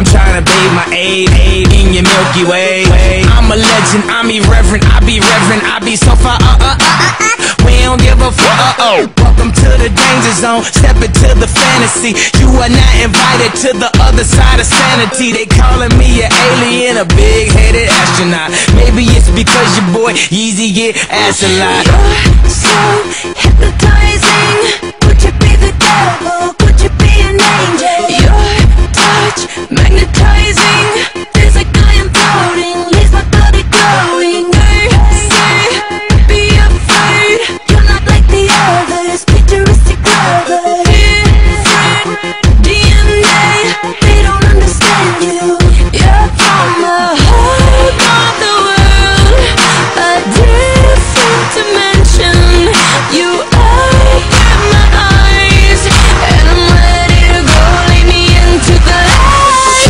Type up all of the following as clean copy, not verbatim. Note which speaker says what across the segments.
Speaker 1: I'm trying to bathe my aid in your Milky Way. I'm a legend, I'm irreverent, I be reverent, I be so far, we don't give a fuck, Welcome to the danger zone, step into the fantasy. You are not invited to the other side of sanity. They calling me an alien, a big-headed astronaut. Maybe it's because your boy Yeezy get ass a lot.
Speaker 2: You're so hypnotizing. Could you be the devil? Could you be an angel? Your touch magnetizing. Feels like I am floating, leaves my body glowing. They say, be afraid. You're not like the others, futuristic lovers. Different DNA, they don't understand you. You're from the whole of the world, a different dimension. You open my eyes, and I'm ready to go. Lead me into the light.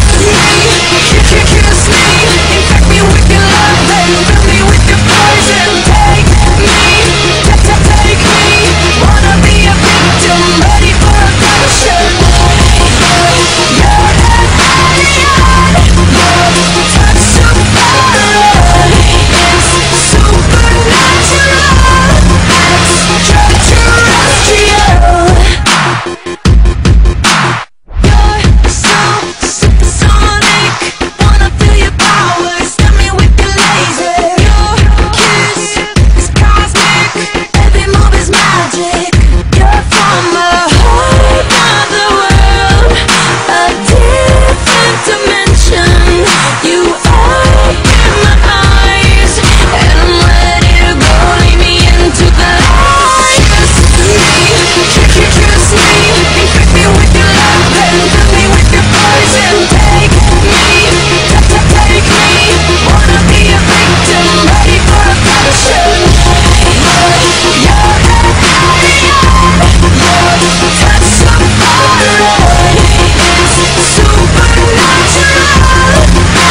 Speaker 2: Kiss me, infect me with your love, and fill me with your poison. Take me, take me. Wanna be a victim, ready for a passion. You're an alien. Your touch so foreign. It's supernatural, extraterrestrial. You're so supersonic. Wanna feel your powers, stab me with your laser. Your kiss is cosmic, every move is magic. You're from a whole other world, a different dimension. You open my eyes, and I'm ready to go. Lead me into the light. Kiss me, infect me with your love, and fill me with your poison. Take me, take me. Wanna be a victim, ready for a passion. You're an alien. Your touch so foreign. It's supernatural,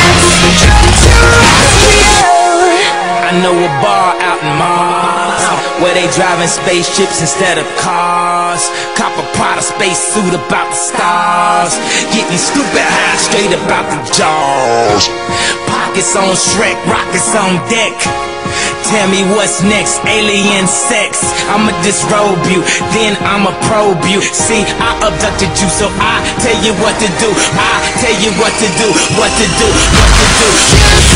Speaker 2: extraterrestrial.
Speaker 1: I know a bar out in Mars where they driving spaceships instead of cars. Cop a Prada space suit about the stars. Getting stupid high straight about the jaws. Pockets on Shrek, rockets on deck. Tell me what's next, alien sex. I'ma disrobe you, then I'ma probe you. See, I abducted you, so I tell you what to do. I tell you what to do, what to do, what to do.